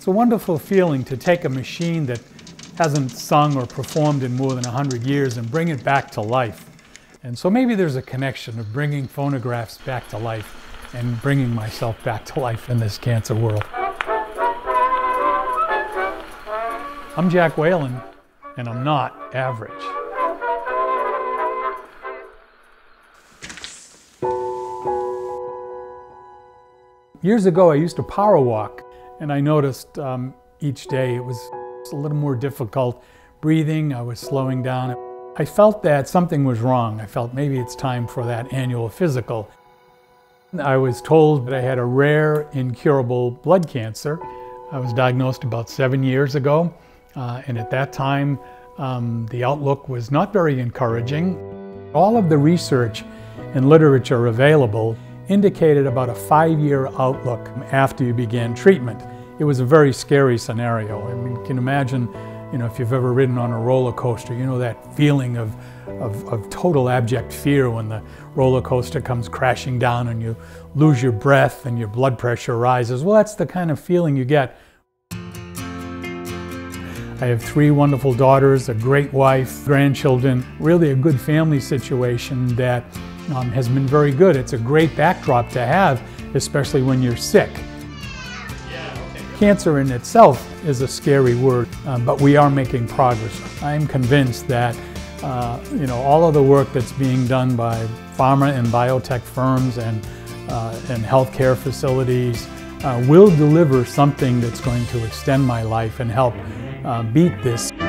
It's a wonderful feeling to take a machine that hasn't sung or performed in more than 100 years and bring it back to life. And so maybe there's a connection of bringing phonographs back to life and bringing myself back to life in this cancer world. I'm Jack Whelan, and I'm not average. Years ago, I used to power walk, and I noticed each day it was a little more difficult breathing. I was slowing down. I felt that something was wrong. I felt maybe it's time for that annual physical. I was told that I had a rare, incurable blood cancer. I was diagnosed about 7 years ago, and at that time, the outlook was not very encouraging. All of the research and literature available indicated about a 5-year outlook after you began treatment. It was a very scary scenario. I mean, you can imagine, if you've ever ridden on a roller coaster, that feeling of total abject fear when the roller coaster comes crashing down and you lose your breath and your blood pressure rises. Well, that's the kind of feeling you get. I have 3 wonderful daughters, a great wife, grandchildren, really a good family situation that has been very good. It's a great backdrop to have, especially when you're sick. Cancer in itself is a scary word, but we are making progress. I'm convinced that all of the work that's being done by pharma and biotech firms and healthcare facilities will deliver something that's going to extend my life and help beat this.